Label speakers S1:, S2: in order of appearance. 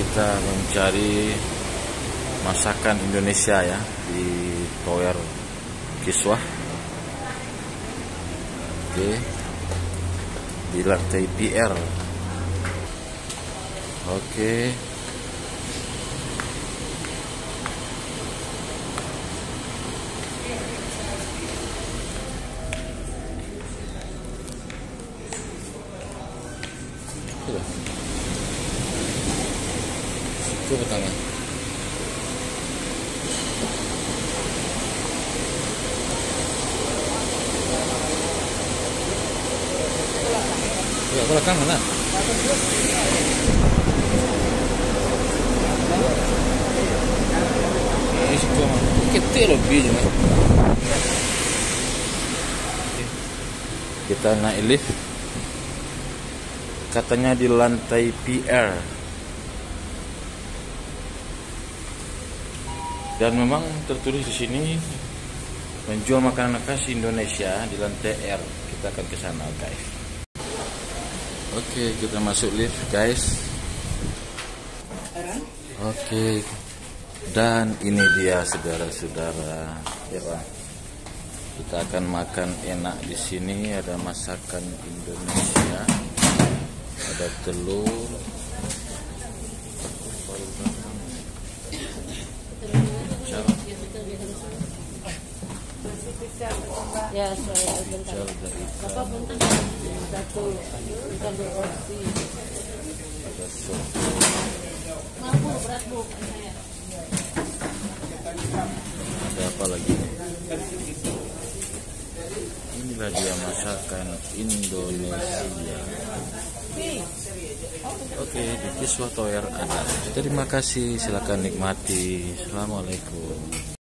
S1: kita mencari masakan Indonesia ya di Tower Kiswah. Oke, di lantai PR. Oke, coba tangan. Ya, belakang mana? Ini suka kita lebih je. Kita naik lift. Katanya di lantai PR. Dan memang tertulis di sini menjual makanan khas Indonesia di lantai R. Kita akan ke sana, guys. Oke, kita masuk lift, guys. Oke. Dan ini dia saudara-saudara. Ya, Pak. Kita akan makan enak di sini. Ada masakan Indonesia. Ada telur.
S2: Ya, saya bentar. Bapak bentar. Satu, ikan berporsi.
S1: Ada sop.
S2: Mampu berat bu.
S1: Ada apa lagi? Inilah dia masakan Indonesia. Oke, di Kiswah Tower ada. Terima kasih, silakan nikmati. Assalamualaikum.